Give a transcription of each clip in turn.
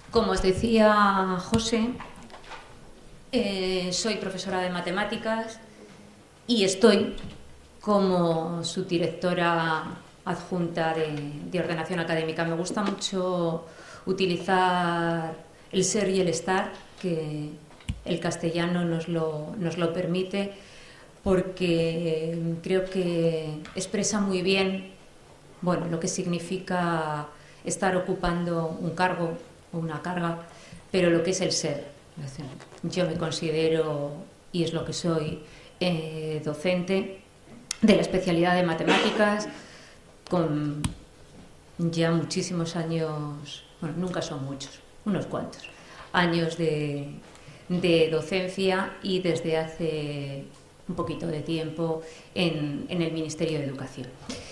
Como os decía José, soy profesora de matemáticas y estoy como subdirectora adjunta de ordenación académica. Me gusta mucho utilizar el ser y el estar, que el castellano nos lo permite, porque creo que expresa muy bien, bueno, lo que significa estar ocupando un cargo o una carga, pero lo que es el ser. Yo me considero, y es lo que soy, docente de la especialidad de matemáticas, con ya muchísimos años, bueno, nunca son muchos, unos cuantos años de docencia, y desde hace un poquito de tiempo en el Ministerio de Educación.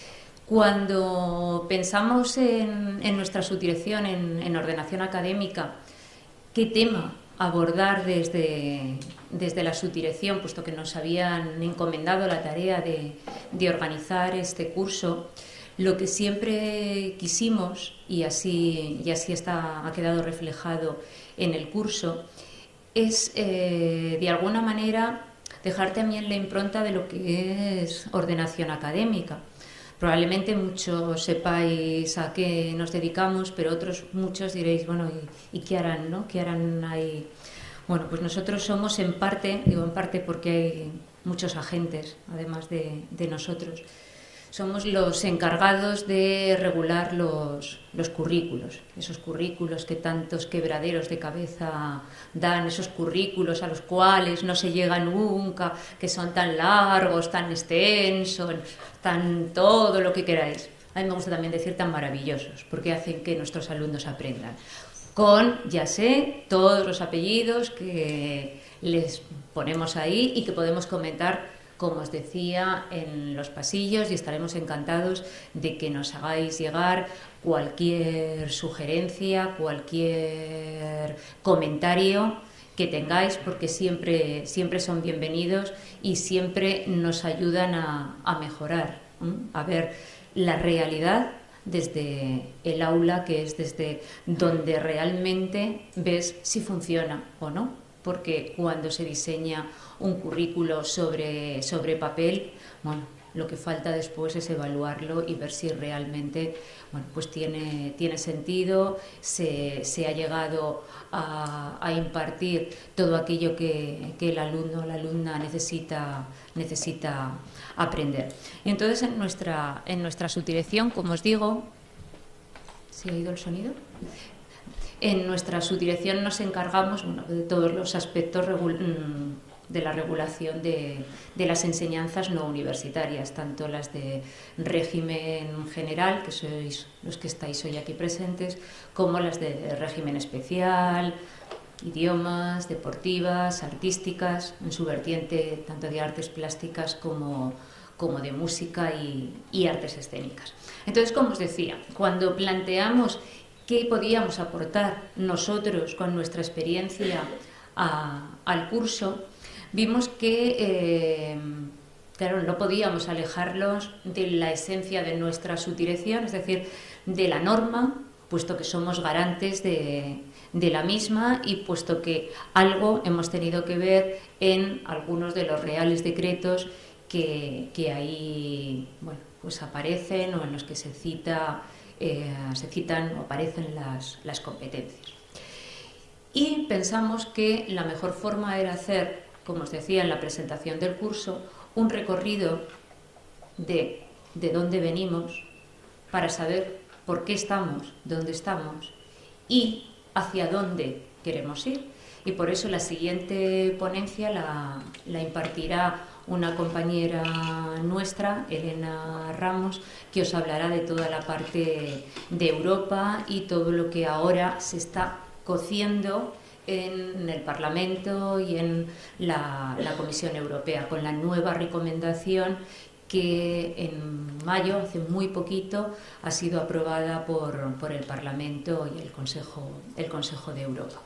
Cuando pensamos en nuestra subdirección en ordenación académica, qué tema abordar desde la subdirección, puesto que nos habían encomendado la tarea de organizar este curso, lo que siempre quisimos, y así ha quedado reflejado en el curso, es de alguna manera dejar también la impronta de lo que es ordenación académica. Probablemente muchos sepáis a qué nos dedicamos, pero muchos diréis, bueno, ¿y qué harán, no? ¿Qué harán ahí? Bueno, pues nosotros somos en parte, digo en parte porque hay muchos agentes, además de nosotros, somos los encargados de regular los currículos, esos currículos que tantos quebraderos de cabeza dan, esos currículos a los cuales no se llega nunca, que son tan largos, tan extensos, tan todo lo que queráis. A mí me gusta también decir tan maravillosos, porque hacen que nuestros alumnos aprendan. Con, ya sé, todos los apellidos que les ponemos ahí y que podemos comentar, como os decía, en los pasillos, y estaremos encantados de que nos hagáis llegar cualquier sugerencia, cualquier comentario que tengáis, porque siempre son bienvenidos y siempre nos ayudan a mejorar, a ver la realidad desde el aula, que es desde donde realmente ves si funciona o no, porque cuando se diseña un currículo sobre papel, bueno, lo que falta después es evaluarlo y ver si realmente, bueno, pues tiene sentido, se ha llegado a impartir todo aquello que el alumno o la alumna necesita aprender. Y entonces en nuestra subdirección, como os digo, ¿se ha ido el sonido? En nuestra subdirección nos encargamos, bueno, de todos los aspectos de la regulación de las enseñanzas no universitarias, tanto las de régimen general, que sois los que estáis hoy aquí presentes, como las de régimen especial, idiomas, deportivas, artísticas, en su vertiente tanto de artes plásticas como de música y artes escénicas. Entonces, como os decía, cuando planteamos qué podíamos aportar nosotros con nuestra experiencia al curso, vimos que, claro, no podíamos alejarnos de la esencia de nuestra subdirección, es decir, de la norma, puesto que somos garantes de la misma y puesto que algo hemos tenido que ver en algunos de los reales decretos que ahí, bueno, pues aparecen, o en los que se citan o aparecen las competencias. Y pensamos que la mejor forma era hacer, como os decía en la presentación del curso, un recorrido de dónde venimos, para saber por qué estamos, dónde estamos y hacia dónde queremos ir. Y por eso la siguiente ponencia la impartirá una compañera nuestra, Elena Ramos, que os hablará de toda la parte de Europa y todo lo que ahora se está cociendo en el Parlamento y en la Comisión Europea, con la nueva recomendación que en mayo, hace muy poquito, ha sido aprobada por el Parlamento y el Consejo de Europa.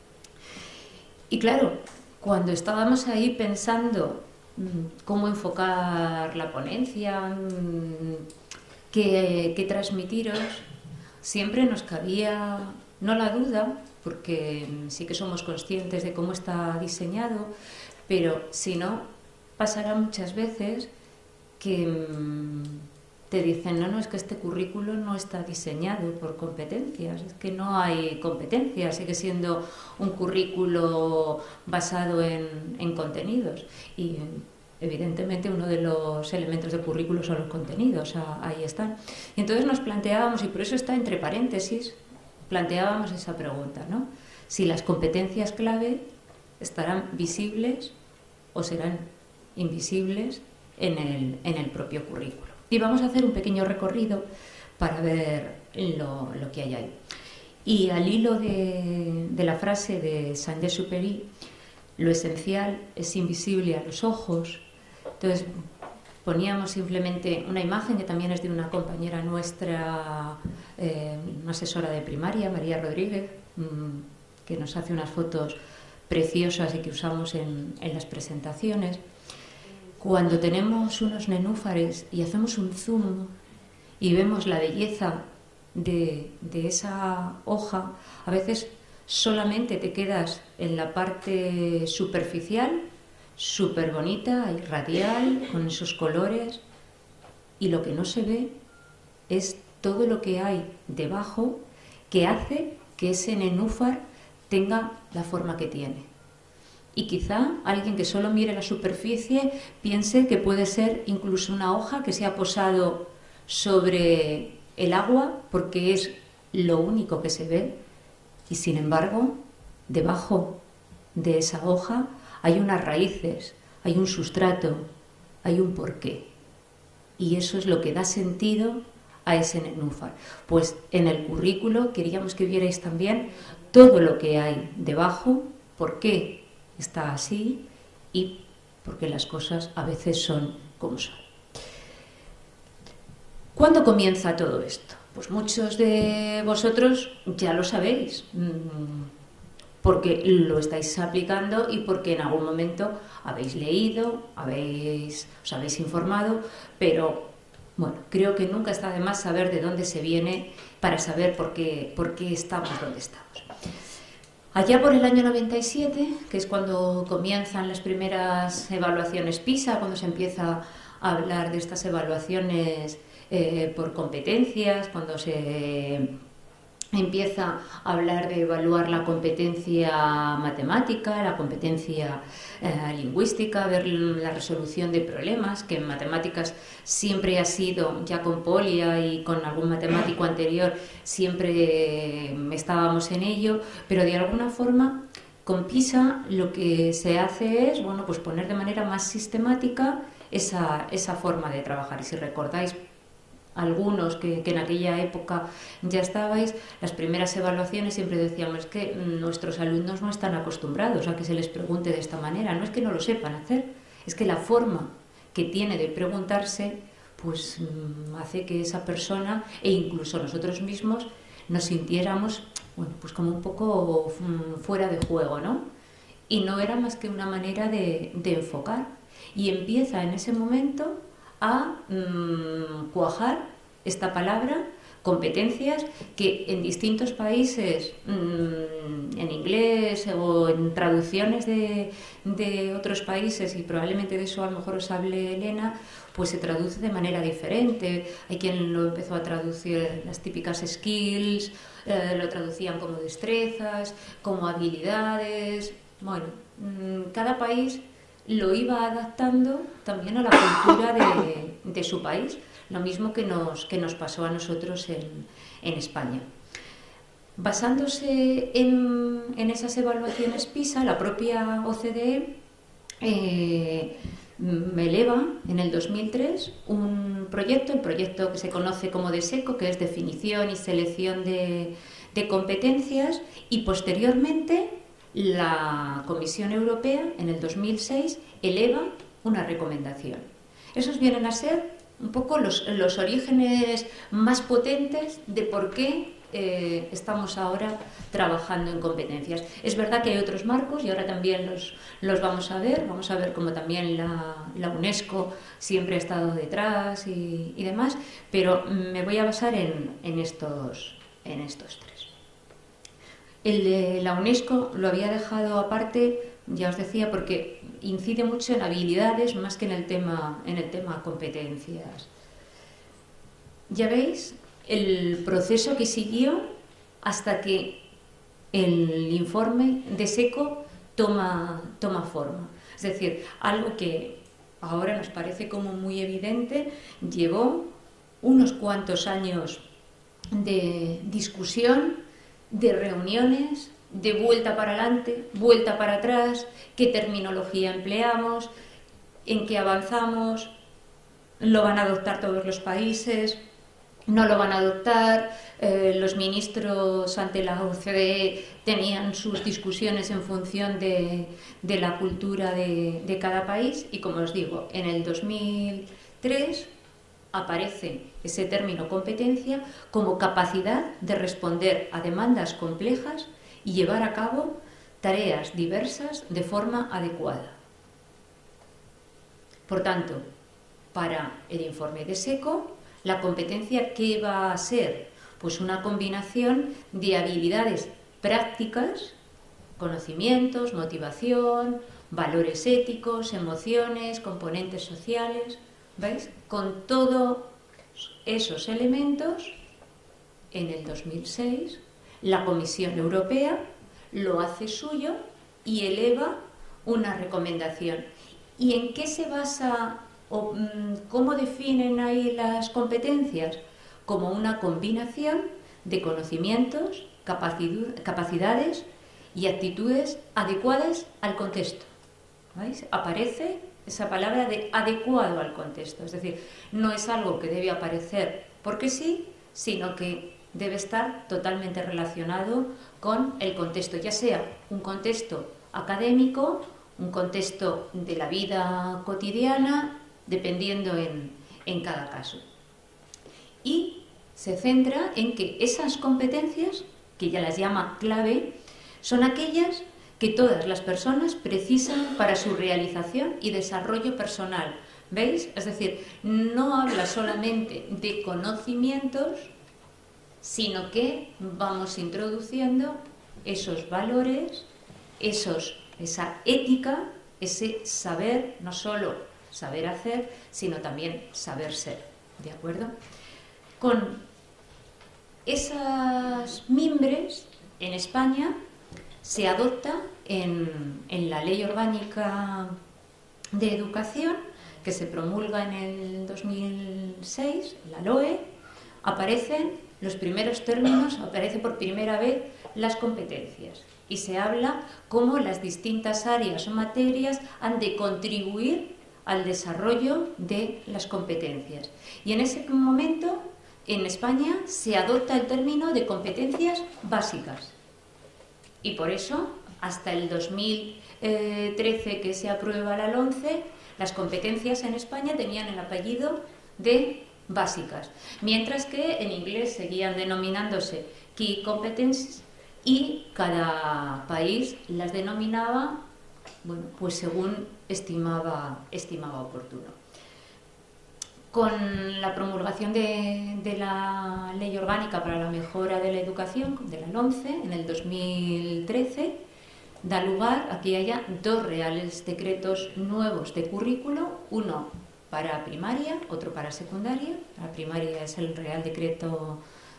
Y claro, cuando estábamos ahí pensando cómo enfocar la ponencia, qué transmitiros, siempre nos cabía no la duda, porque sí que somos conscientes de cómo está diseñado, pero si no, pasará muchas veces que te dicen, no, es que este currículo no está diseñado por competencias, es que no hay competencias, sigue siendo un currículo basado en contenidos. Y evidentemente uno de los elementos del currículo son los contenidos, ahí están. Y entonces nos planteábamos, y por eso está entre paréntesis, planteábamos esa pregunta, ¿no? Si las competencias clave estarán visibles o serán invisibles en el propio currículo. Y vamos a hacer un pequeño recorrido para ver lo que hay ahí. Y al hilo de la frase de Saint-Exupéry, lo esencial es invisible a los ojos. Entonces poníamos simplemente una imagen que también es de una compañera nuestra, una asesora de primaria, María Rodríguez, que nos hace unas fotos preciosas y que usamos en las presentaciones. Cuando tenemos unos nenúfares y hacemos un zoom y vemos la belleza de esa hoja, a veces solamente te quedas en la parte superficial, súper bonita y radial, con esos colores, y lo que no se ve es todo lo que hay debajo que hace que ese nenúfar tenga la forma que tiene. Y quizá alguien que solo mire la superficie piense que puede ser incluso una hoja que se ha posado sobre el agua porque es lo único que se ve, y sin embargo debajo de esa hoja hay unas raíces, hay un sustrato, hay un porqué, y eso es lo que da sentido a ese nenúfar. Pues en el currículo queríamos que vierais también todo lo que hay debajo, por qué está así y por qué las cosas a veces son como son. ¿Cuándo comienza todo esto? Pues muchos de vosotros ya lo sabéis, porque lo estáis aplicando y porque en algún momento habéis leído, os habéis informado, pero bueno, creo que nunca está de más saber de dónde se viene para saber por qué estamos donde estamos. Allá por el año 97, que es cuando comienzan las primeras evaluaciones PISA, cuando se empieza a hablar de estas evaluaciones por competencias, cuando se empieza a hablar de evaluar la competencia matemática, la competencia lingüística, ver la resolución de problemas, que en matemáticas siempre ha sido, ya con Polia y con algún matemático anterior, siempre estábamos en ello, pero de alguna forma con PISA lo que se hace es, bueno, pues poner de manera más sistemática esa forma de trabajar. Y si recordáis, algunos que en aquella época ya estabais, las primeras evaluaciones siempre decíamos que nuestros alumnos no están acostumbrados a que se les pregunte de esta manera, no es que no lo sepan hacer, es que la forma que tiene de preguntarse pues hace que esa persona e incluso nosotros mismos nos sintiéramos, bueno, pues como un poco fuera de juego, ¿no? Y no era más que una manera de enfocar, y empieza en ese momento a cuajar esta palabra, competencias, que en distintos países, en inglés o en traducciones de otros países, y probablemente de eso a lo mejor os hable Elena, pues se traduce de manera diferente. Hay quien lo empezó a traducir las típicas skills, lo traducían como destrezas, como habilidades. Bueno, cada país lo iba adaptando también a la cultura de su país, lo mismo que nos pasó a nosotros en España. Basándose en esas evaluaciones PISA, la propia OCDE me eleva en el 2003 un proyecto, el proyecto que se conoce como DESECO, que es definición y selección de competencias, y posteriormente la Comisión Europea en el 2006 eleva una recomendación. Esos vienen a ser un poco los orígenes más potentes de por qué estamos ahora trabajando en competencias. Es verdad que hay otros marcos y ahora también los vamos a ver cómo también la UNESCO siempre ha estado detrás y demás, pero me voy a basar en estos tres. El de la UNESCO lo había dejado aparte, ya os decía, porque incide mucho en habilidades más que en el tema competencias. Ya veis el proceso que siguió hasta que el informe de SECO toma forma. Es decir, algo que ahora nos parece como muy evidente, llevó unos cuantos años de discusión, de reuniones, de vuelta para adelante, vuelta para atrás, qué terminología empleamos, en qué avanzamos, lo van a adoptar todos los países, no lo van a adoptar, los ministros ante la OCDE tenían sus discusiones en función de la cultura de cada país y, como os digo, en el 2003 aparece ese término competencia como capacidad de responder a demandas complejas y llevar a cabo tareas diversas de forma adecuada. Por tanto, para el informe de SECO, la competencia, ¿qué va a ser? Pues una combinación de habilidades prácticas, conocimientos, motivación, valores éticos, emociones, componentes sociales, ¿veis? Con todos esos elementos, en el 2006, la Comisión Europea lo hace suyo y eleva una recomendación. ¿Y en qué se basa o cómo definen ahí las competencias? Como una combinación de conocimientos, capacidades y actitudes adecuadas al contexto. ¿Veis? Aparece esa palabra de adecuado al contexto, es decir, no es algo que debe aparecer porque sí, sino que debe estar totalmente relacionado con el contexto, ya sea un contexto académico, un contexto de la vida cotidiana, dependiendo en cada caso. Y se centra en que esas competencias, que ya las llama clave, son aquellas que todas las personas precisan para su realización y desarrollo personal. ¿Veis? Es decir, no habla solamente de conocimientos, sino que vamos introduciendo esos valores, esa ética, ese saber, no solo saber hacer, sino también saber ser. ¿De acuerdo? Con esas mimbres, en España se adopta en la Ley Orgánica de Educación, que se promulga en el 2006, la LOE, aparecen los primeros términos, aparece por primera vez las competencias y se habla cómo las distintas áreas o materias han de contribuir al desarrollo de las competencias. Y en ese momento, en España, se adopta el término de competencias básicas. Y por eso, hasta el 2013 que se aprueba la LOMCE, las competencias en España tenían el apellido de básicas, mientras que en inglés seguían denominándose Key Competencies y cada país las denominaba, bueno, pues según estimaba oportuno. Con la promulgación de la Ley Orgánica para la Mejora de la Educación, de la LOMCE, en el 2013, da lugar a que haya dos reales decretos nuevos de currículo, uno para primaria, otro para secundaria. Para primaria es el Real Decreto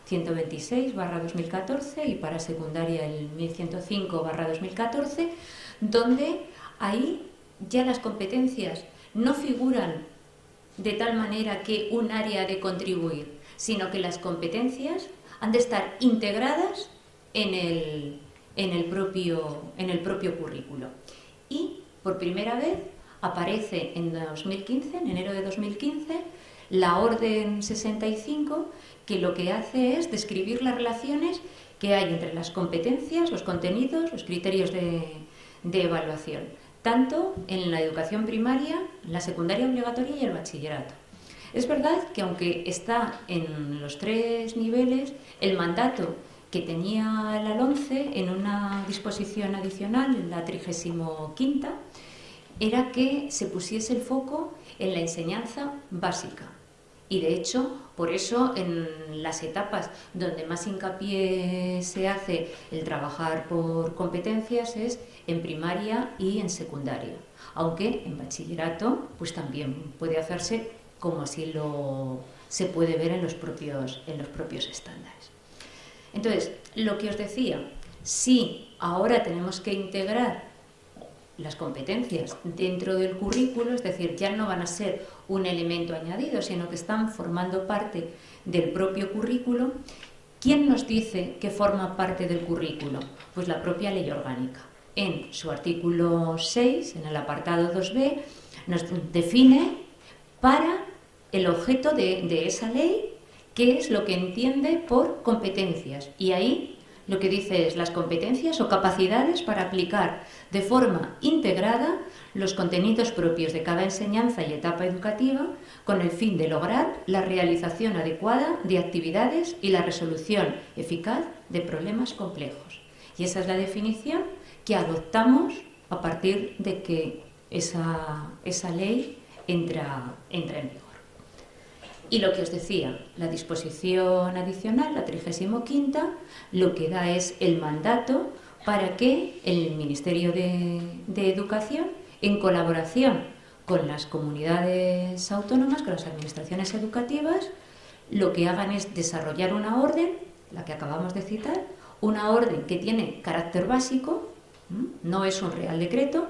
126/2014 y para secundaria el 1105/2014, donde ahí ya las competencias no figuran de tal manera que un área ha de contribuir, sino que las competencias han de estar integradas en el propio currículo. Y por primera vez aparece en 2015, en enero de 2015, la Orden 65, que lo que hace es describir las relaciones que hay entre las competencias, los contenidos, los criterios de evaluación, tanto en la educación primaria, la secundaria obligatoria y el bachillerato. Es verdad que aunque está en los tres niveles, el mandato que tenía la LOMCE en una disposición adicional, en la 35ª, era que se pusiese el foco en la enseñanza básica Y de hecho, por eso en las etapas donde más hincapié se hace el trabajar por competencias es en primaria y en secundaria. Aunque en bachillerato pues también puede hacerse como así se puede ver en los propios estándares. Entonces, lo que os decía, si ahora tenemos que integrar las competencias dentro del currículo, es decir, ya no van a ser un elemento añadido, sino que están formando parte del propio currículo. ¿Quién nos dice que forma parte del currículo? Pues la propia ley orgánica. En su artículo 6, en el apartado 2b, nos define para el objeto de esa ley qué es lo que entiende por competencias. Y ahí lo que dice es las competencias o capacidades para aplicar de forma integrada los contenidos propios de cada enseñanza y etapa educativa con el fin de lograr la realización adecuada de actividades y la resolución eficaz de problemas complejos. Y esa es la definición que adoptamos a partir de que esa ley entra en vigor. Y lo que os decía, la disposición adicional, la 35ª, lo que da es el mandato para que el Ministerio de Educación, en colaboración con las comunidades autónomas, con las administraciones educativas, lo que hagan es desarrollar una orden, la que acabamos de citar, una orden que tiene carácter básico, no es un real decreto,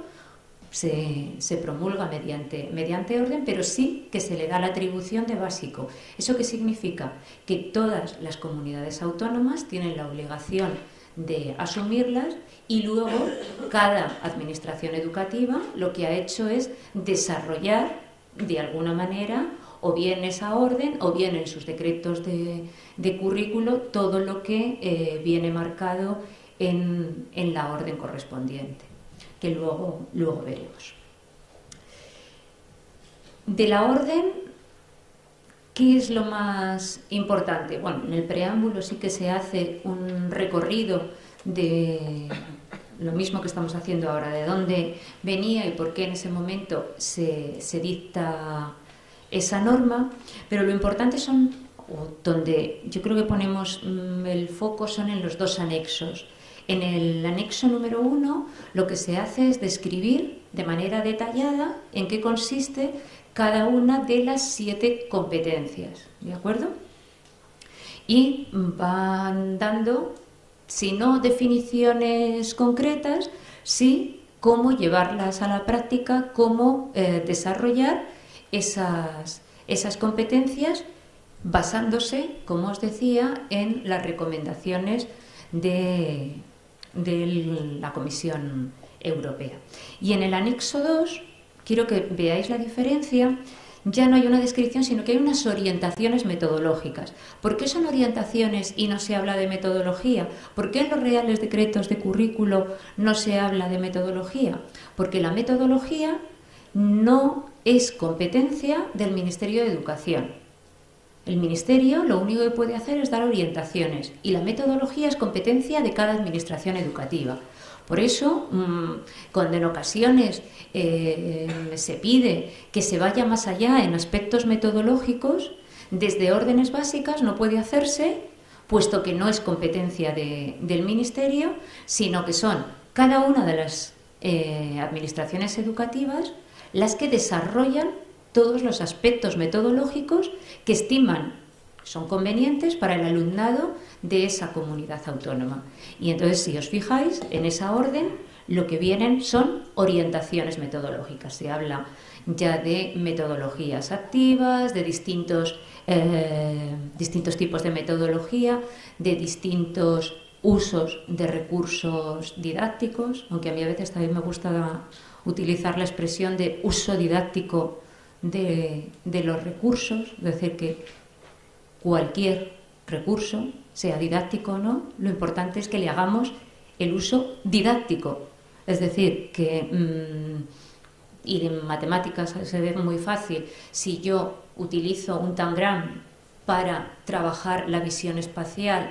se promulga mediante orden, pero sí que se le da la atribución de básico. ¿Eso qué significa? Que todas las comunidades autónomas tienen la obligación de asumirlas y luego cada administración educativa lo que ha hecho es desarrollar de alguna manera o bien esa orden o bien en sus decretos de currículo todo lo que viene marcado en la orden correspondiente, que luego veremos. De la orden, ¿qué es lo más importante? Bueno, en el preámbulo sí que se hace un recorrido de lo mismo que estamos haciendo ahora, de dónde venía y por qué en ese momento se dicta esa norma, pero lo importante son, o donde yo creo que ponemos el foco, son en los dos anexos. En el anexo número 1 lo que se hace es describir de manera detallada en qué consiste cada una de las 7 competencias, ¿de acuerdo? Y van dando, si no definiciones concretas, sí cómo llevarlas a la práctica, cómo desarrollar esas competencias basándose, como os decía, en las recomendaciones de la Comisión Europea. Y en el anexo 2, quiero que veáis la diferencia, ya no hay una descripción, sino que hay unas orientaciones metodológicas. ¿Por qué son orientaciones y no se habla de metodología? ¿Por qué en los reales decretos de currículo no se habla de metodología? Porque la metodología no es competencia del Ministerio de Educación. El Ministerio lo único que puede hacer es dar orientaciones y la metodología es competencia de cada administración educativa. Por eso, cuando en ocasiones se pide que se vaya más allá en aspectos metodológicos, desde órdenes básicas no puede hacerse, puesto que no es competencia del Ministerio, sino que son cada una de las administraciones educativas las que desarrollan todos los aspectos metodológicos que estiman son convenientes para el alumnado de esa comunidad autónoma. Y entonces, si os fijáis, en esa orden lo que vienen son orientaciones metodológicas. Se habla ya de metodologías activas, de distintos tipos de metodología, de distintos usos de recursos didácticos, aunque a mí a veces también me gusta utilizar la expresión de uso didáctico de los recursos, es decir, que cualquier recurso, sea didáctico o no, lo importante es que le hagamos el uso didáctico. Es decir, que, y en matemáticas se ve muy fácil, si yo utilizo un tangram para trabajar la visión espacial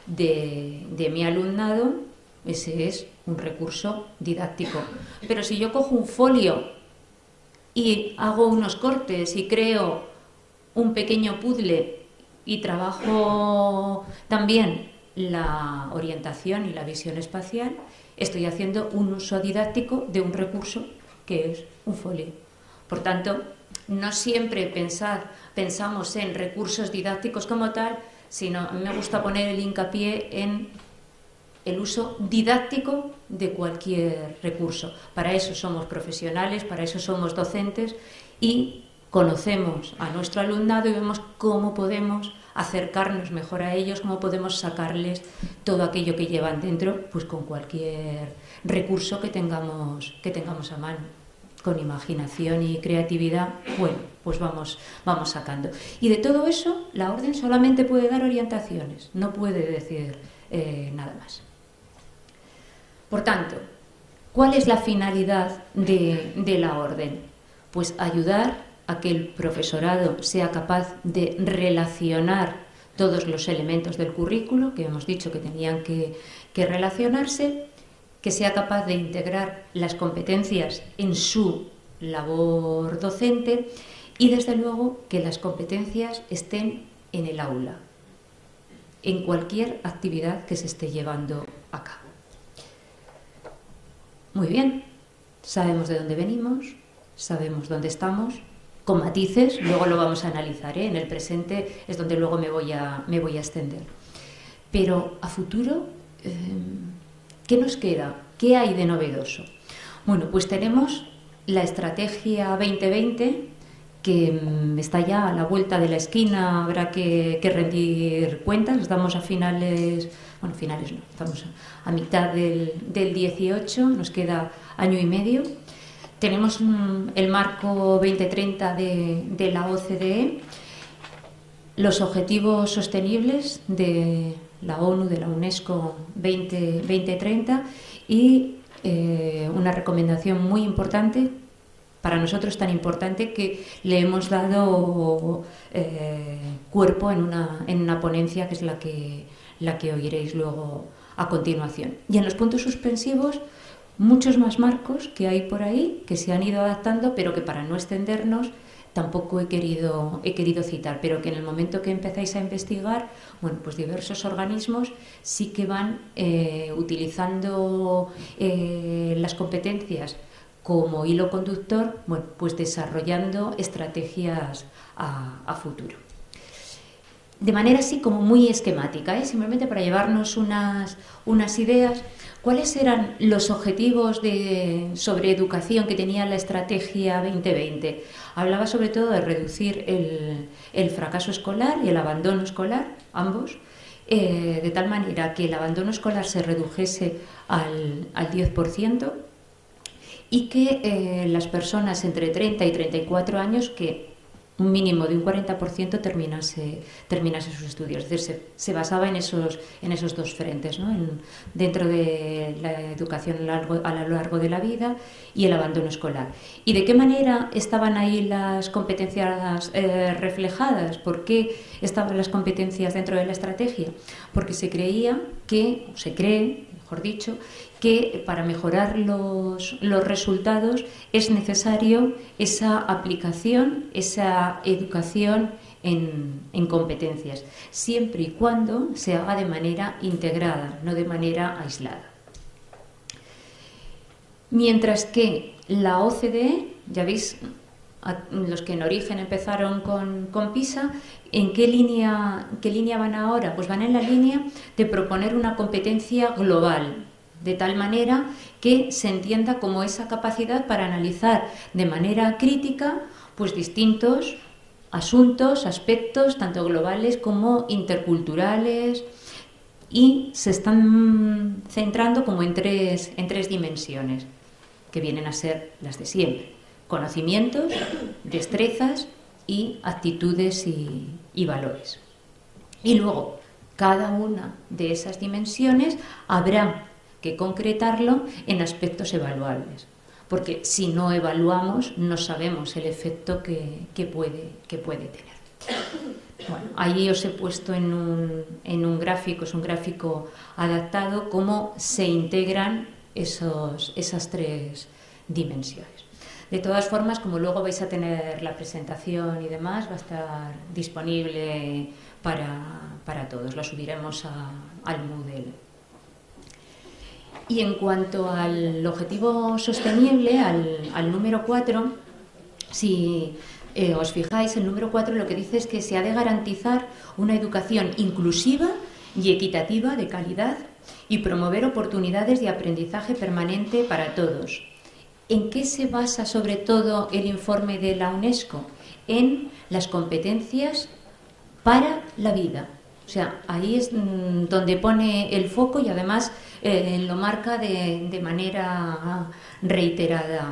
de mi alumnado, ese es un recurso didáctico. Pero si yo cojo un folio y hago unos cortes y creo un pequeño puzzle y trabajo también la orientación y la visión espacial, estoy haciendo un uso didáctico de un recurso que es un folio. Por tanto, no siempre pensamos en recursos didácticos como tal, sino a mí me gusta poner el hincapié en el uso didáctico de cualquier recurso. Para eso somos profesionales, para eso somos docentes y conocemos a nuestro alumnado y vemos cómo podemos acercarnos mejor a ellos, cómo podemos sacarles todo aquello que llevan dentro, pues con cualquier recurso que tengamos a mano. Con imaginación y creatividad, bueno, pues vamos sacando. Y de todo eso, la orden solamente puede dar orientaciones, no puede decir nada más. Por tanto, ¿cuál es la finalidad de la orden? Pues ayudar a que el profesorado sea capaz de relacionar todos los elementos del currículo, que hemos dicho que tenían que relacionarse, que sea capaz de integrar las competencias en su labor docente y, desde luego, que las competencias estén en el aula, en cualquier actividad que se esté llevando a cabo. Muy bien, sabemos de dónde venimos, sabemos dónde estamos, con matices, luego lo vamos a analizar, En el presente es donde luego me voy a extender. Pero a futuro, ¿qué nos queda? ¿Qué hay de novedoso? Bueno, pues tenemos la Estrategia 2020, que está ya a la vuelta de la esquina, habrá que rendir cuentas, estamos a finales no, estamos a mitad del 18, nos queda año y medio. Tenemos el marco 2030 de la OCDE, los objetivos sostenibles de la ONU, de la UNESCO 2030 y una recomendación muy importante, para nosotros tan importante, que le hemos dado cuerpo en una ponencia que es la que oiréis luego a continuación. Y en los puntos suspensivos, muchos más marcos que hay por ahí, que se han ido adaptando, pero que para no extendernos tampoco he querido citar, pero que en el momento que empezáis a investigar, bueno, pues diversos organismos sí que van utilizando las competencias como hilo conductor, bueno, pues desarrollando estrategias a futuro. De manera así como muy esquemática, simplemente para llevarnos unas ideas. ¿Cuáles eran los objetivos sobre educación que tenía la Estrategia 2020? Hablaba sobre todo de reducir el fracaso escolar y el abandono escolar, ambos, de tal manera que el abandono escolar se redujese al 10% y que las personas entre 30 y 34 años, que un mínimo de un 40% terminase sus estudios. Es decir, se basaba en esos dos frentes, ¿no? Dentro de la educación a lo largo de la vida y el abandono escolar. ¿Y de qué manera estaban ahí las competencias reflejadas? ¿Por qué estaban las competencias dentro de la estrategia? Porque se cree, mejor dicho, que para mejorar los resultados es necesario esa aplicación, esa educación en competencias, siempre y cuando se haga de manera integrada, no de manera aislada. Mientras que la OCDE, ya veis, los que en origen empezaron con PISA, ¿en qué línea van ahora? Pues van en la línea de proponer una competencia global, de tal manera que se entienda como esa capacidad para analizar de manera crítica pues distintos asuntos, aspectos, tanto globales como interculturales, y se están centrando como en tres dimensiones, que vienen a ser las de siempre: conocimientos, destrezas y actitudes y valores. Y luego, cada una de esas dimensiones habrá que concretarlo en aspectos evaluables, porque si no evaluamos no sabemos el efecto que puede tener. Bueno, ahí os he puesto en un gráfico, es un gráfico adaptado, cómo se integran esas tres dimensiones. De todas formas, como luego vais a tener la presentación y demás, va a estar disponible para todos. Lo subiremos al Moodle. Y en cuanto al objetivo sostenible, al número 4, si os fijáis, el número 4 lo que dice es que se ha de garantizar una educación inclusiva y equitativa de calidad y promover oportunidades de aprendizaje permanente para todos. ¿En qué se basa sobre todo el informe de la UNESCO? En las competencias para la vida. O sea, ahí es donde pone el foco y además lo marca de manera reiterada.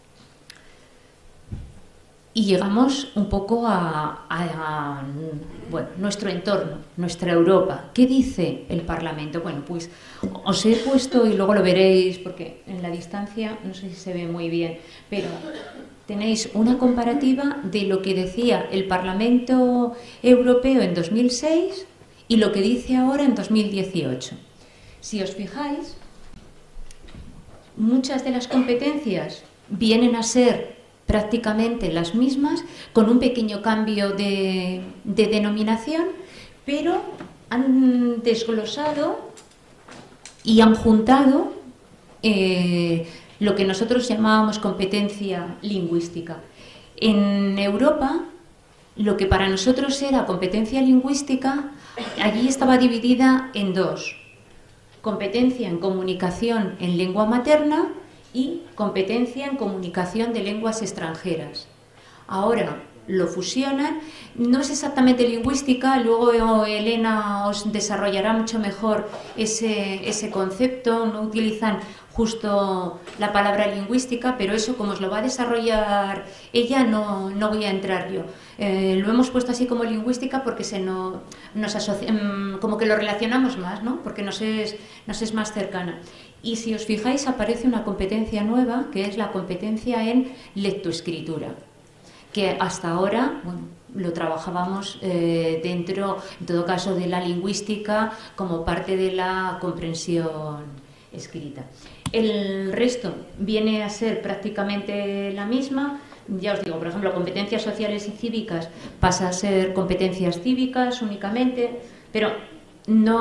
Y llegamos un poco a nuestro entorno, nuestra Europa. ¿Qué dice el Parlamento? Bueno, pues os he puesto, y luego lo veréis, porque en la distancia no sé si se ve muy bien, pero tenéis una comparativa de lo que decía el Parlamento Europeo en 2006 y lo que dice ahora en 2018. Si os fijáis, muchas de las competencias vienen a ser prácticamente las mismas, con un pequeño cambio de denominación, pero han desglosado y han juntado lo que nosotros llamábamos competencia lingüística. En Europa, lo que para nosotros era competencia lingüística, allí estaba dividida en dos: competencia en comunicación en lengua materna y competencia en comunicación de lenguas extranjeras. Ahora lo fusionan, no es exactamente lingüística, luego Elena os desarrollará mucho mejor ese concepto, no utilizan justo la palabra lingüística, pero eso, como os lo va a desarrollar ella, no voy a entrar yo. Lo hemos puesto así como lingüística porque nos asocia, como que lo relacionamos más, ¿no? Porque nos es más cercana. Y si os fijáis, aparece una competencia nueva, que es la competencia en lectoescritura, que hasta ahora, bueno, lo trabajábamos dentro, en todo caso, de la lingüística como parte de la comprensión escrita. El resto viene a ser prácticamente la misma. Ya os digo, por ejemplo, competencias sociales y cívicas pasa a ser competencias cívicas únicamente, pero no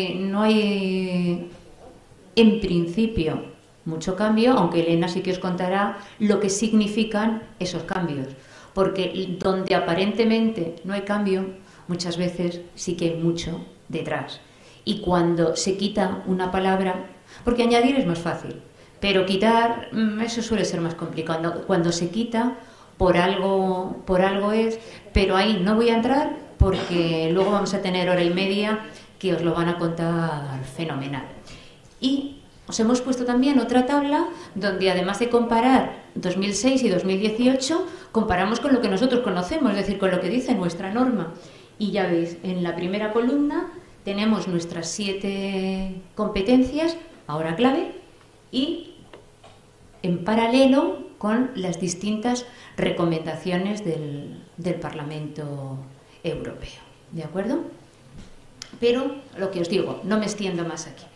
hay en principio mucho cambio, aunque Elena sí que os contará lo que significan esos cambios, porque donde aparentemente no hay cambio, muchas veces sí que hay mucho detrás. Y cuando se quita una palabra, porque añadir es más fácil, pero quitar, eso suele ser más complicado. Cuando se quita, por algo es, pero ahí no voy a entrar porque luego vamos a tener hora y media que os lo van a contar fenomenal. Y os hemos puesto también otra tabla donde, además de comparar 2006 y 2018, comparamos con lo que nosotros conocemos, es decir, con lo que dice nuestra norma. Y ya veis, en la primera columna tenemos nuestras 7 competencias, ahora clave, y en paralelo con las distintas recomendaciones del Parlamento Europeo. ¿De acuerdo? Pero, lo que os digo, no me extiendo más aquí.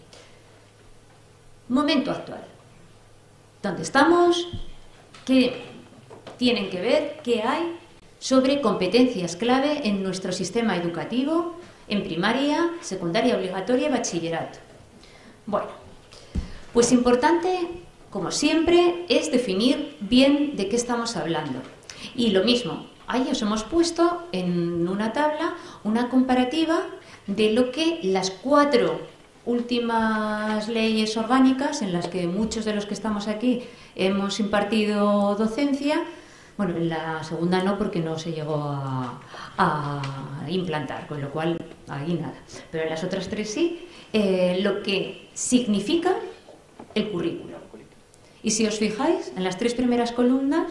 Momento actual. ¿Dónde estamos? ¿Qué tienen que ver? ¿Qué hay sobre competencias clave en nuestro sistema educativo, en primaria, secundaria obligatoria y bachillerato? Bueno, pues importante, como siempre, es definir bien de qué estamos hablando. Y lo mismo, ahí os hemos puesto en una tabla una comparativa de lo que las 4 últimas leyes orgánicas en las que muchos de los que estamos aquí hemos impartido docencia. Bueno, en la segunda no, porque no se llegó a implantar, con lo cual ahí nada. Pero en las otras 3 sí, lo que significa el currículo. Y si os fijáis, en las 3 primeras columnas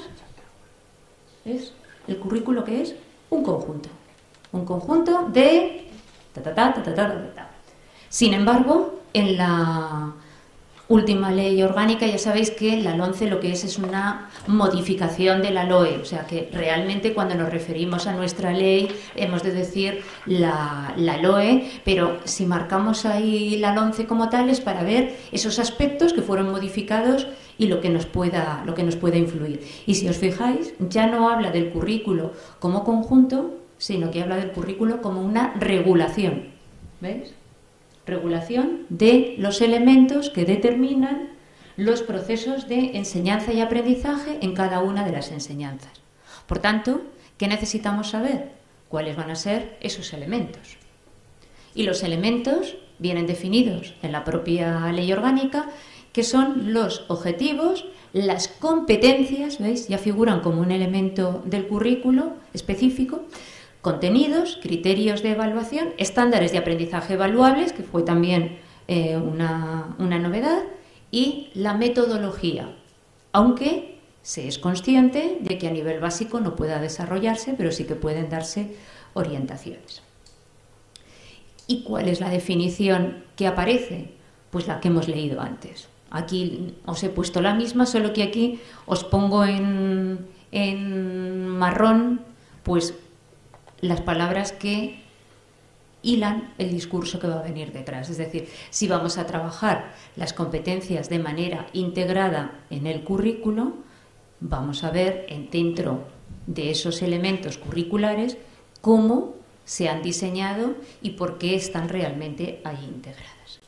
es el currículo, que es un conjunto de ta. Sin embargo, en la última ley orgánica. Ya sabéis que la LONCE lo que es una modificación de la LOE, o sea que realmente cuando nos referimos a nuestra ley hemos de decir la LOE, pero si marcamos ahí la LONCE como tal es para ver esos aspectos que fueron modificados y lo que nos pueda influir. Y si os fijáis, ya no habla del currículo como conjunto, sino que habla del currículo como una regulación. ¿Veis? Regulación de los elementos que determinan los procesos de enseñanza y aprendizaje en cada una de las enseñanzas. Por tanto, ¿qué necesitamos saber? ¿Cuáles van a ser esos elementos? Y los elementos vienen definidos en la propia ley orgánica, que son los objetivos, las competencias, ¿veis? Ya figuran como un elemento del currículo específico, contenidos, criterios de evaluación, estándares de aprendizaje evaluables, que fue también una novedad, y la metodología, aunque se es consciente de que a nivel básico no pueda desarrollarse, pero sí que pueden darse orientaciones. ¿Y cuál es la definición que aparece? Pues la que hemos leído antes. Aquí os he puesto la misma, solo que aquí os pongo en marrón, pues las palabras que hilan el discurso que va a venir detrás. Es decir, si vamos a trabajar las competencias de manera integrada en el currículo, vamos a ver dentro de esos elementos curriculares cómo se han diseñado y por qué están realmente ahí integradas.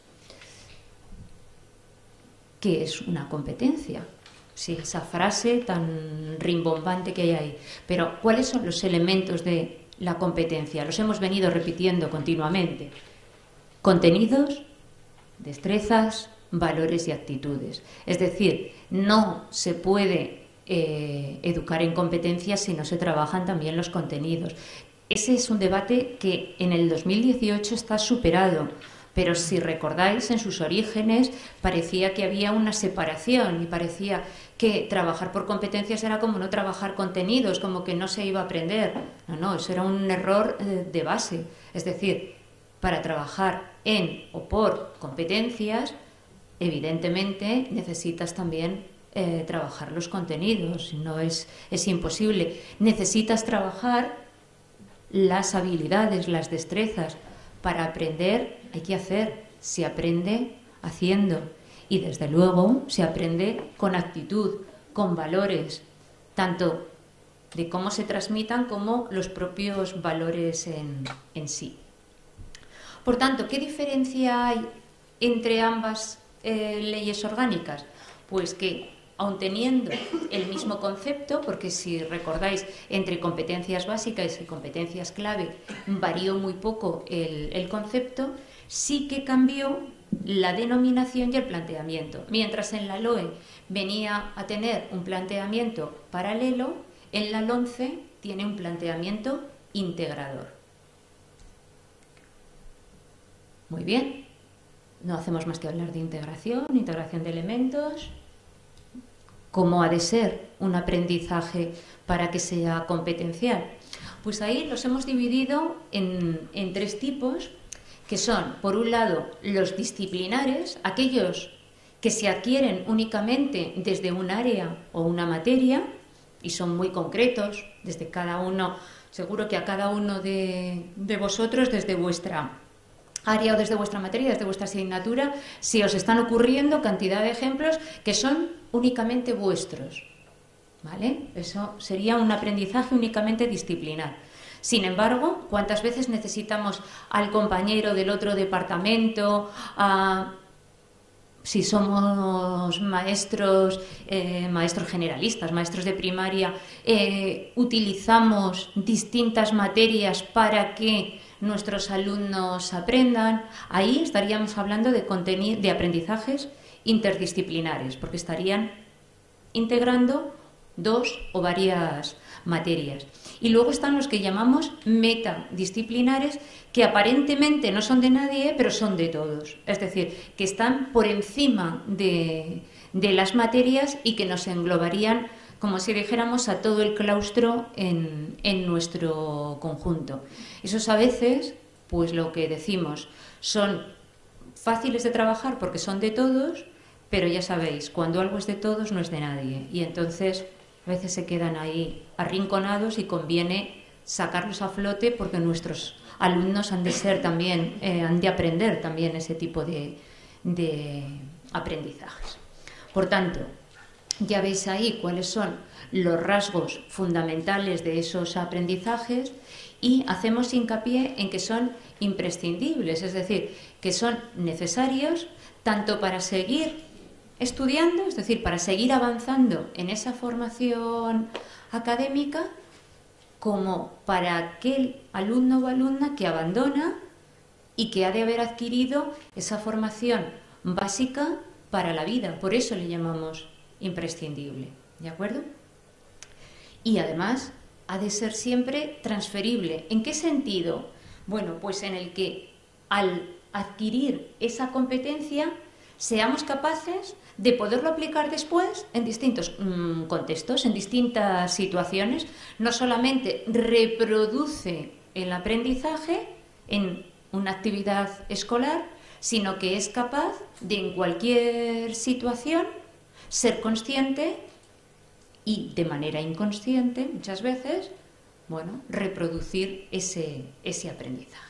¿Qué es una competencia? Sí, esa frase tan rimbombante que hay ahí. Pero, ¿cuáles son los elementos de la competencia? Los hemos venido repitiendo continuamente. Contenidos, destrezas, valores y actitudes. Es decir, no se puede educar en competencias si no se trabajan también los contenidos. Ese es un debate que en el 2018 está superado, pero si recordáis, en sus orígenes parecía que había una separación y parecía que trabajar por competencias era como no trabajar contenidos, como que no se iba a aprender. No, eso era un error de base. Es decir, para trabajar en o por competencias, evidentemente necesitas también trabajar los contenidos, no es imposible. Necesitas trabajar las habilidades, las destrezas. Para aprender hay que hacer, se aprende haciendo y desde luego se aprende con actitud, con valores, tanto de cómo se transmitan como los propios valores en sí. Por tanto, ¿qué diferencia hay entre ambas leyes orgánicas? Pues que, aun teniendo el mismo concepto, porque si recordáis, entre competencias básicas y competencias clave varió muy poco el concepto, sí que cambió la denominación y el planteamiento. Mientras en la LOE venía a tener un planteamiento paralelo, en la LONCE tiene un planteamiento integrador. Muy bien, no hacemos más que hablar de integración de elementos. ¿Cómo ha de ser un aprendizaje para que sea competencial? Pues ahí los hemos dividido en tres tipos, que son, por un lado, los disciplinares, aquellos que se adquieren únicamente desde un área o una materia, y son muy concretos, desde cada uno, seguro que a cada uno de vosotros, desde vuestra área o desde vuestra materia, desde vuestra asignatura, si os están ocurriendo cantidad de ejemplos que son únicamente vuestros, ¿vale? Eso sería un aprendizaje únicamente disciplinar. Sin embargo, ¿cuántas veces necesitamos al compañero del otro departamento? Si somos maestros generalistas, maestros de primaria, utilizamos distintas materias para que nuestros alumnos aprendan. Ahí estaríamos hablando de aprendizajes interdisciplinares, porque estarían integrando dos o varias materias. Y luego están los que llamamos metadisciplinares, que aparentemente no son de nadie, pero son de todos. Es decir, que están por encima de las materias y que nos englobarían, como si dijéramos, a todo el claustro en nuestro conjunto. Esos a veces, pues lo que decimos, son fáciles de trabajar porque son de todos, pero ya sabéis, cuando algo es de todos no es de nadie, y entonces a veces se quedan ahí arrinconados y conviene sacarlos a flote porque nuestros alumnos han de ser también, han de aprender también ese tipo de aprendizajes. Por tanto, ya veis ahí cuáles son los rasgos fundamentales de esos aprendizajes y hacemos hincapié en que son imprescindibles, es decir, que son necesarios tanto para seguir estudiando, es decir, para seguir avanzando en esa formación académica, como para aquel alumno o alumna que abandona y que ha de haber adquirido esa formación básica para la vida. Por eso le llamamos imprescindible, ¿de acuerdo? Y además ha de ser siempre transferible. ¿En qué sentido? Bueno, pues en el que al adquirir esa competencia seamos capaces de poderlo aplicar después en distintos contextos, en distintas situaciones. No solamente reproduce el aprendizaje en una actividad escolar, sino que es capaz de en cualquier situación ser consciente y de manera inconsciente muchas veces, bueno, reproducir ese aprendizaje.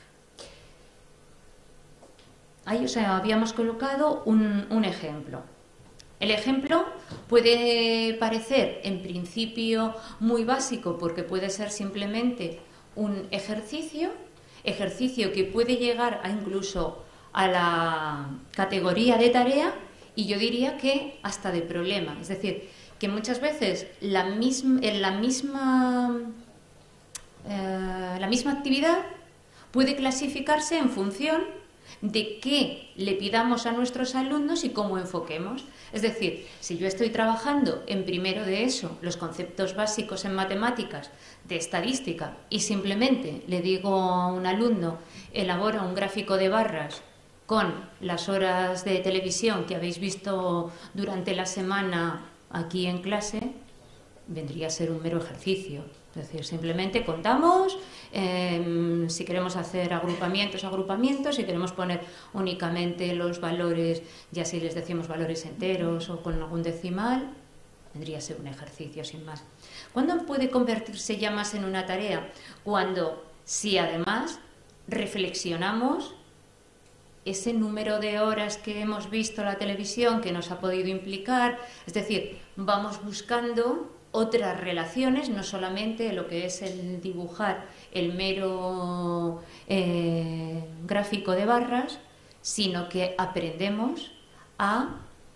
Ahí os habíamos colocado un ejemplo. El ejemplo puede parecer en principio muy básico porque puede ser simplemente un ejercicio que puede llegar a incluso a la categoría de tarea y yo diría que hasta de problema. Es decir, que muchas veces la misma actividad puede clasificarse en función de qué le pidamos a nuestros alumnos y cómo enfoquemos. Es decir, si yo estoy trabajando en primero de ESO los conceptos básicos en matemáticas, de estadística, y simplemente le digo a un alumno, elabora un gráfico de barras con las horas de televisión que habéis visto durante la semana aquí en clase, vendría a ser un mero ejercicio. Es decir, simplemente contamos, si queremos hacer agrupamientos, si queremos poner únicamente los valores, ya si les decimos valores enteros o con algún decimal, vendría a ser un ejercicio sin más. ¿Cuándo puede convertirse ya más en una tarea? Cuando, si además reflexionamos ese número de horas que hemos visto la televisión que nos ha podido implicar, es decir, vamos buscando otras relaciones, no solamente lo que es el dibujar el mero gráfico de barras, sino que aprendemos a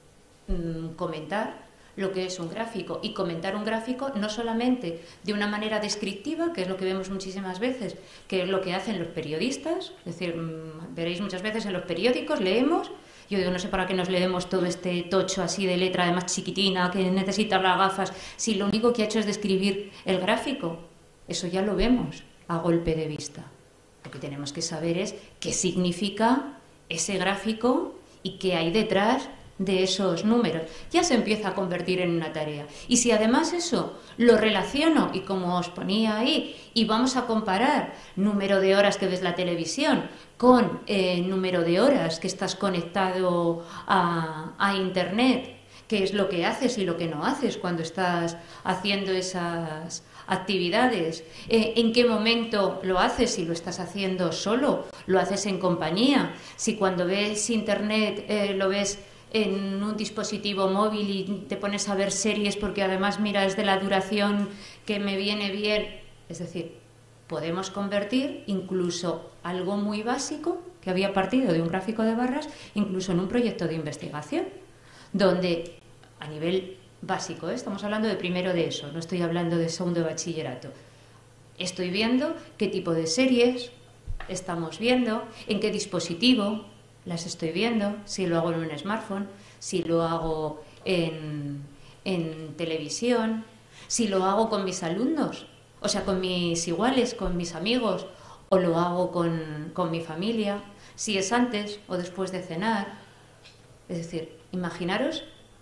comentar lo que es un gráfico y comentar un gráfico no solamente de una manera descriptiva, que es lo que vemos muchísimas veces, que es lo que hacen los periodistas, es decir, veréis muchas veces en los periódicos, leemos. Yo digo, no sé para qué nos leemos todo este tocho así de letra, además chiquitina, que necesita las gafas, si lo único que ha hecho es describir el gráfico. Eso ya lo vemos a golpe de vista. Lo que tenemos que saber es qué significa ese gráfico y qué hay detrás de esos números. Ya se empieza a convertir en una tarea. Y si además eso lo relaciono, y como os ponía ahí, y vamos a comparar número de horas que ves la televisión con número de horas que estás conectado a Internet, qué es lo que haces y lo que no haces cuando estás haciendo esas actividades, en qué momento lo haces, si lo estás haciendo solo, lo haces en compañía, si cuando ves Internet lo ves en un dispositivo móvil y te pones a ver series porque además miras de la duración que me viene bien. Es decir, podemos convertir incluso algo muy básico que había partido de un gráfico de barras, incluso en un proyecto de investigación, donde a nivel básico, estamos hablando de primero de ESO, no estoy hablando de segundo de bachillerato, estoy viendo qué tipo de series estamos viendo, en qué dispositivo las estoy viendo, si lo hago en un smartphone, si lo hago en televisión, si lo hago con mis alumnos, o sea, con mis iguales, con mis amigos, o lo hago con mi familia, si es antes o después de cenar. Es decir, imaginaros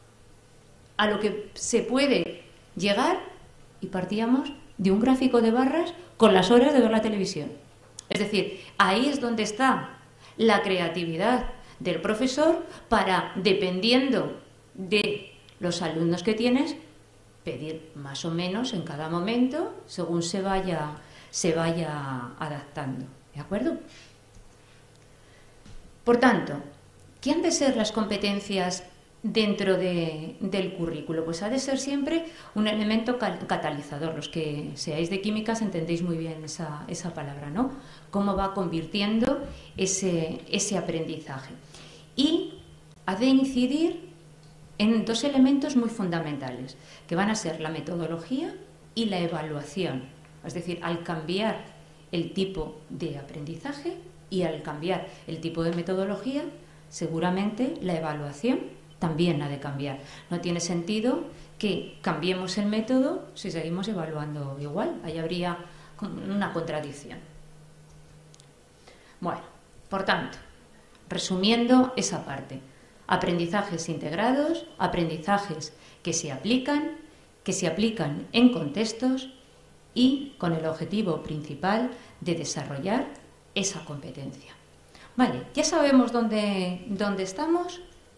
a lo que se puede llegar, y partíamos de un gráfico de barras con las horas de ver la televisión. Es decir, ahí es donde está la creatividad del profesor para, dependiendo de los alumnos que tienes, pedir más o menos en cada momento según se vaya adaptando. ¿De acuerdo? Por tanto, ¿qué han de ser las competencias dentro del currículo? Pues ha de ser siempre un elemento catalizador. Los que seáis de químicas entendéis muy bien esa palabra, ¿no? Cómo va convirtiendo ese aprendizaje. Y ha de incidir en dos elementos muy fundamentales, que van a ser la metodología y la evaluación. Es decir, al cambiar el tipo de aprendizaje y al cambiar el tipo de metodología, seguramente la evaluación también ha de cambiar. No tiene sentido que cambiemos el método si seguimos evaluando igual. Ahí habría una contradicción. Bueno, por tanto, resumiendo esa parte, aprendizajes integrados, aprendizajes que se aplican en contextos y con el objetivo principal de desarrollar esa competencia. Vale, ya sabemos dónde estamos.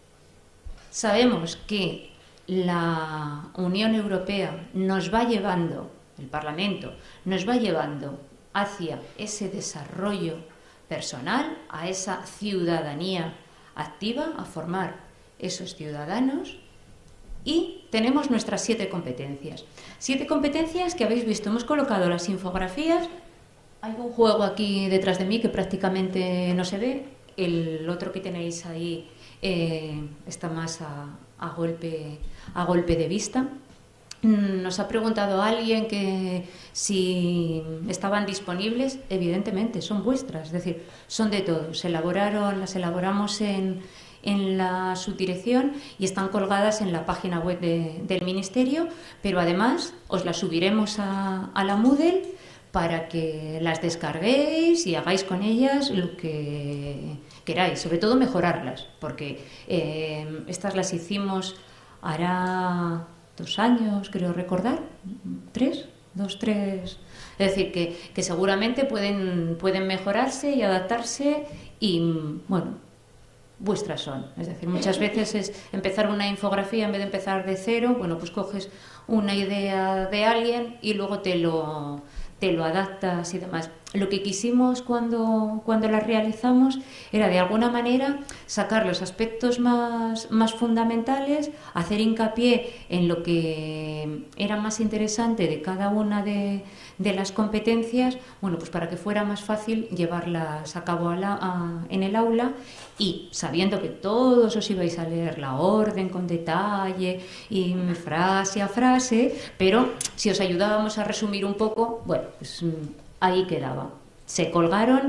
Sabemos que la Unión Europea nos va llevando, el Parlamento nos va llevando hacia ese desarrollo personal, a esa ciudadanía activa, a formar esos ciudadanos, y tenemos nuestras 7 competencias. 7 competencias que habéis visto, hemos colocado las infografías. Hay un juego aquí detrás de mí que prácticamente no se ve, el otro que tenéis ahí está más a golpe de vista. Nos ha preguntado alguien que si estaban disponibles. Evidentemente son vuestras, es decir, son de todos. Las elaboramos en la subdirección y están colgadas en la página web del Ministerio, pero además os las subiremos a la Moodle para que las descarguéis y hagáis con ellas lo que queráis, sobre todo mejorarlas, porque estas las hicimos hará 2 años, creo recordar, 3. Es decir, que seguramente pueden mejorarse y adaptarse y, bueno, vuestras son. Es decir, muchas veces es empezar una infografía en vez de empezar de cero. Bueno, pues coges una idea de alguien y luego te lo adaptas y demás. Lo que quisimos cuando las realizamos era de alguna manera sacar los aspectos más fundamentales, hacer hincapié en lo que era más interesante de cada una de las competencias, bueno, pues para que fuera más fácil llevarlas a cabo en el aula, y sabiendo que todos os ibais a leer la orden con detalle y frase a frase, pero si os ayudábamos a resumir un poco, bueno, pues ahí quedaba. Se colgaron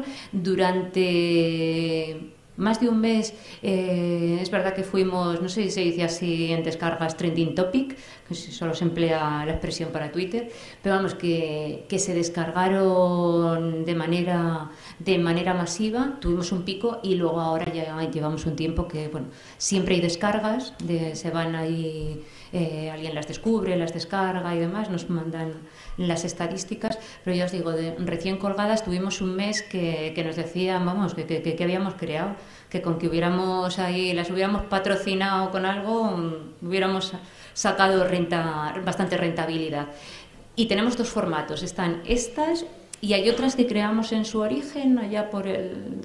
durante más de un mes. Es verdad que fuimos, no sé si se dice así en descargas, trending topic, que solo se emplea la expresión para Twitter, pero vamos, que se descargaron de manera masiva. Tuvimos un pico y luego ahora ya llevamos un tiempo que, bueno, siempre hay descargas, se van ahí, alguien las descubre, las descarga y demás, nos mandan las estadísticas, pero ya os digo, recién colgadas tuvimos un mes que nos decían, vamos, que habíamos creado, que con que las hubiéramos patrocinado con algo, hubiéramos sacado bastante rentabilidad. Y tenemos 2 formatos, están estas y hay otras que creamos en su origen allá por el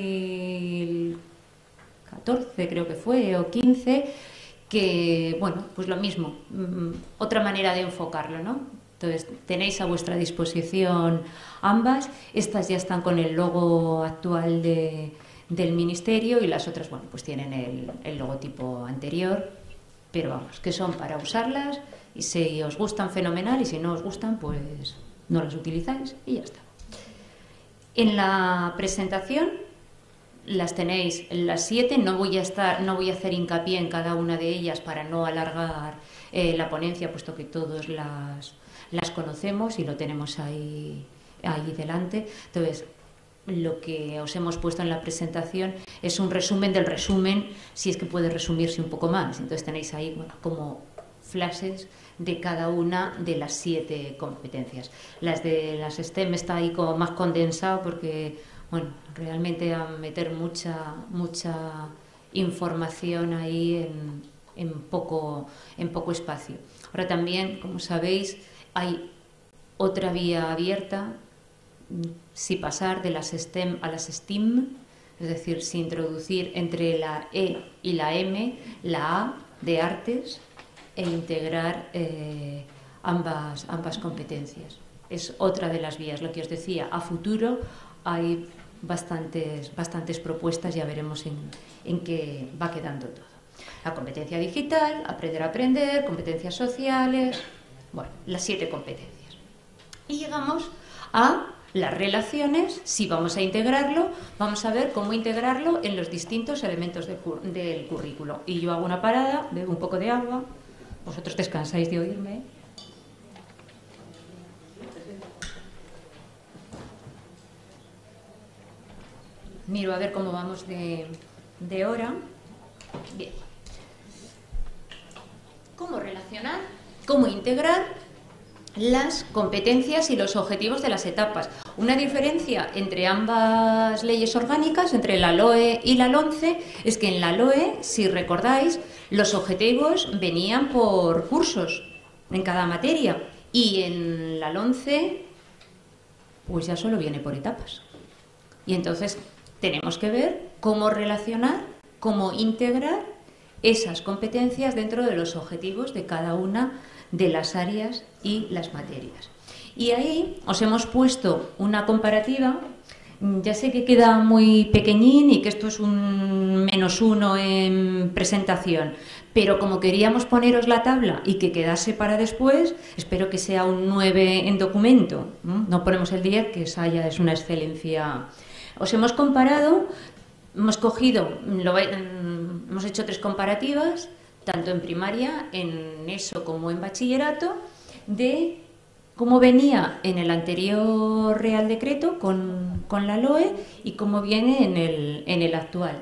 2014 creo que fue, o 15, que, bueno, pues lo mismo, otra manera de enfocarlo, ¿no? Entonces, tenéis a vuestra disposición ambas. Estas ya están con el logo actual del Ministerio y las otras, bueno, pues tienen el logotipo anterior, pero vamos, que son para usarlas, y si os gustan, fenomenal, y si no os gustan, pues no las utilizáis y ya está. En la presentación las tenéis las 7, no voy a hacer hincapié en cada una de ellas para no alargar la ponencia, puesto que todos las conocemos y lo tenemos ahí delante. Entonces, lo que os hemos puesto en la presentación es un resumen del resumen, si es que puede resumirse un poco más. Entonces tenéis ahí, bueno, como flashes de cada una de las 7 competencias. Las de las STEM está ahí como más condensado porque, bueno, realmente a meter mucha información ahí poco espacio. Ahora también, como sabéis, hay otra vía abierta, si pasar de las STEM a las STEAM, es decir, si introducir entre la E y la M la A de artes e integrar ambas competencias. Es otra de las vías, lo que os decía, a futuro hay bastantes propuestas, ya veremos en qué va quedando todo. La competencia digital, aprender a aprender, competencias sociales, bueno, las 7 competencias. Y llegamos a las relaciones. Si vamos a integrarlo, vamos a ver cómo integrarlo en los distintos elementos del currículo. Y yo hago una parada, bebo un poco de agua, vosotros descansáis de oírme. Miro a ver cómo vamos de hora. Bien. ¿Cómo relacionar? ¿Cómo integrar las competencias y los objetivos de las etapas? Una diferencia entre ambas leyes orgánicas, entre la LOE y la LOMCE, es que en la LOE, si recordáis, los objetivos venían por cursos en cada materia, y en la LOMCE pues ya solo viene por etapas. Y entonces tenemos que ver cómo relacionar, cómo integrar esas competencias dentro de los objetivos de cada una de las áreas y las materias. Y ahí os hemos puesto una comparativa. Ya sé que queda muy pequeñín y que esto es un -1 en presentación, pero como queríamos poneros la tabla y que quedase para después, espero que sea un 9 en documento. No ponemos el 10, que esa ya es una excelencia. Os hemos comparado, hemos hecho 3 comparativas, tanto en primaria, en ESO como en bachillerato, de cómo venía en el anterior Real Decreto con la LOE y cómo viene en el actual.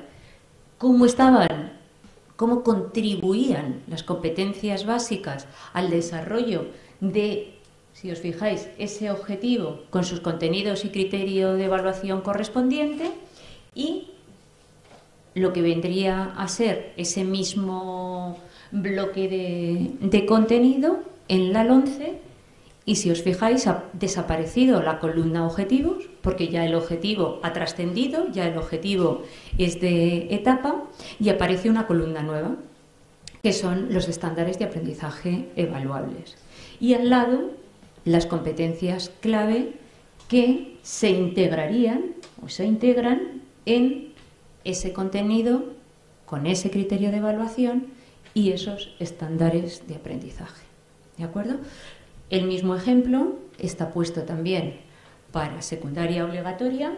Cómo contribuían las competencias básicas al desarrollo de, si os fijáis, ese objetivo con sus contenidos y criterio de evaluación correspondiente, y lo que vendría a ser ese mismo bloque de contenido en la LOMCE. Y si os fijáis, ha desaparecido la columna objetivos, porque ya el objetivo ha trascendido, ya el objetivo es de etapa, y aparece una columna nueva, que son los estándares de aprendizaje evaluables. Y al lado, las competencias clave que se integrarían o se integran en ese contenido, con ese criterio de evaluación y esos estándares de aprendizaje. ¿De acuerdo? El mismo ejemplo está puesto también para secundaria obligatoria.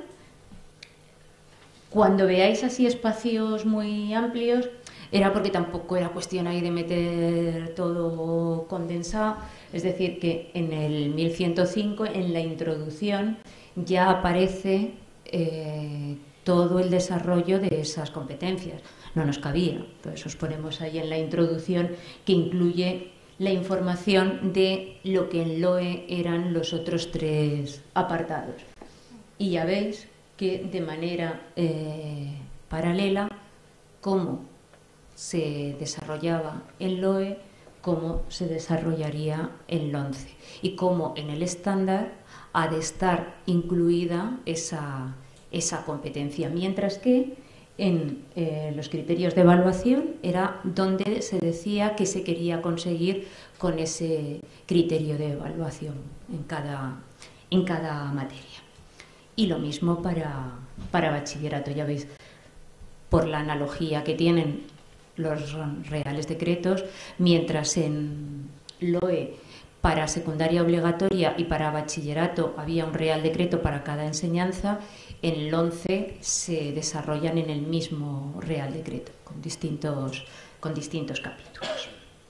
Cuando veáis así espacios muy amplios, era porque tampoco era cuestión ahí de meter todo condensado. Es decir, que en el 1105, en la introducción, ya aparece todo el desarrollo de esas competencias. No nos cabía, por eso os ponemos ahí en la introducción, que incluye la información de lo que en LOE eran los otros 3 apartados. Y ya veis que de manera paralela, cómo se desarrollaba en LOE, cómo se desarrollaría en LOMCE, y cómo en el estándar ha de estar incluida esa competencia, mientras que en los criterios de evaluación era donde se decía que se quería conseguir con ese criterio de evaluación en cada materia. Y lo mismo para bachillerato, ya veis, por la analogía que tienen los reales decretos, mientras en LOE para secundaria obligatoria y para bachillerato había un real decreto para cada enseñanza, en el 11 se desarrollan en el mismo real decreto, con distintos capítulos.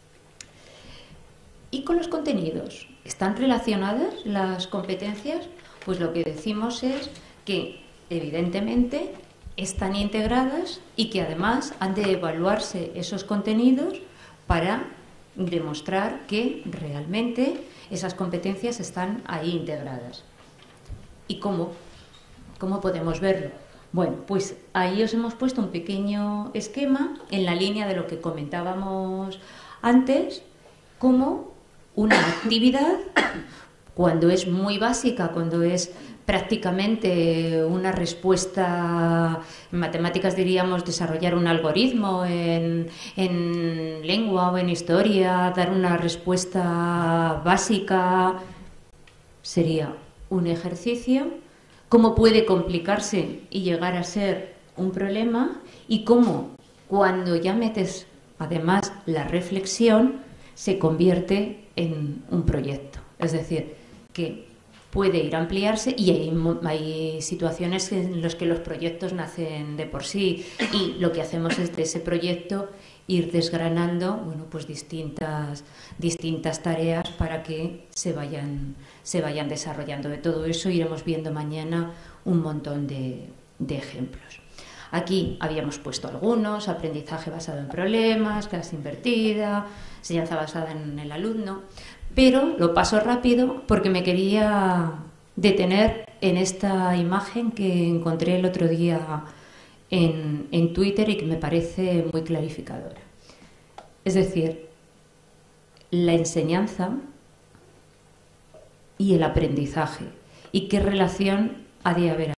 ¿Y con los contenidos? ¿Están relacionadas las competencias? Pues lo que decimos es que, evidentemente, están integradas y que además han de evaluarse esos contenidos para demostrar que realmente esas competencias están ahí integradas. ¿Y cómo podemos verlo? Bueno, pues ahí os hemos puesto un pequeño esquema en la línea de lo que comentábamos antes, como una actividad, cuando es muy básica, cuando es prácticamente una respuesta, en matemáticas diríamos desarrollar un algoritmo, en lengua o en historia, dar una respuesta básica, sería un ejercicio. Cómo puede complicarse y llegar a ser un problema, y cómo cuando ya metes además la reflexión se convierte en un proyecto. Es decir, que puede ir a ampliarse, y hay situaciones en las que los proyectos nacen de por sí, y lo que hacemos es de ese proyecto ir desgranando, bueno, pues distintas tareas para que se vayan desarrollando. De todo eso iremos viendo mañana un montón de ejemplos. Aquí habíamos puesto algunos: aprendizaje basado en problemas, clase invertida, enseñanza basada en el alumno, pero lo paso rápido porque me quería detener en esta imagen que encontré el otro día en Twitter y que me parece muy clarificadora. Es decir, la enseñanza y el aprendizaje, y qué relación ha de haber